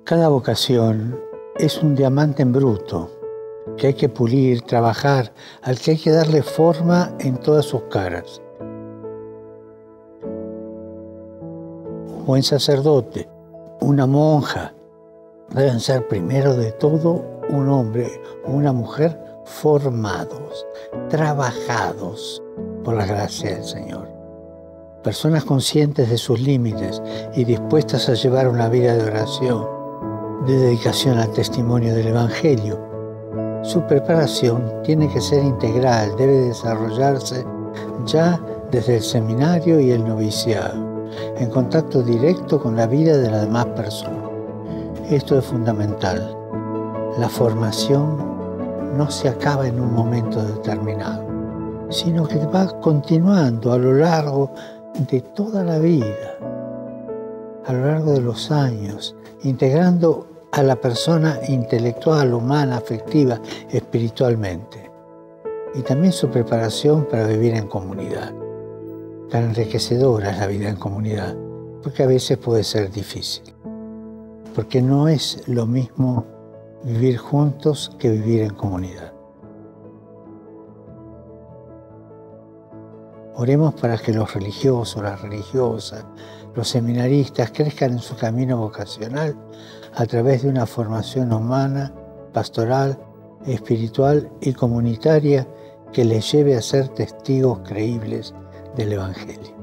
Cada vocación es un diamante en bruto que hay que pulir, trabajar, al que hay que darle forma en todas sus caras. Un buen sacerdote, una monja, deben ser primero de todo un hombre o una mujer formados, trabajados por la gracia del Señor. Personas conscientes de sus límites y dispuestas a llevar una vida de oración, de dedicación al testimonio del Evangelio. Su preparación tiene que ser integral, debe desarrollarse ya desde el seminario y el noviciado, en contacto directo con la vida de las demás personas. Esto es fundamental. La formación no se acaba en un momento determinado, sino que va continuando a lo largo de toda la vida, a lo largo de los años, integrando a la persona intelectual, humana, afectiva, espiritualmente. Y también su preparación para vivir en comunidad. Tan enriquecedora es la vida en comunidad, porque a veces puede ser difícil. Porque no es lo mismo vivir juntos que vivir en comunidad. Oremos para que los religiosos, las religiosas, los seminaristas crezcan en su camino vocacional a través de una formación humana, pastoral, espiritual y comunitaria que les lleve a ser testigos creíbles del Evangelio.